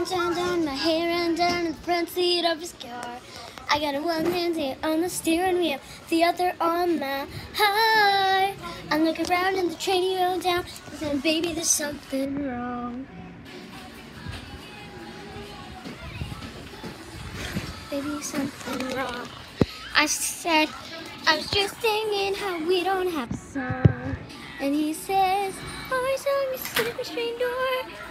down my hair and down in the front seat of his car. I got one hand here on the steering wheel, the other on my heart. I look around and the radio down, and then baby, there's something wrong. Baby, something wrong. I said, I was just singing how we don't have a song. And he says, our song is through the screen door.